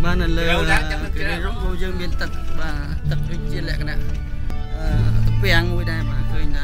Bạn là cái rốt vô dương miền tật và tật chia lệ cái này tập bèn ngồi đây mà khơi